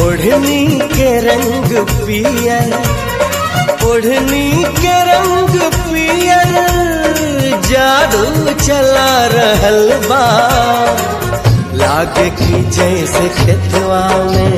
ओढ़नी के रंग पियर, ओढ़नी के रंग पियर जादू चला रहल बा। लागे कि जैसे खेतवा में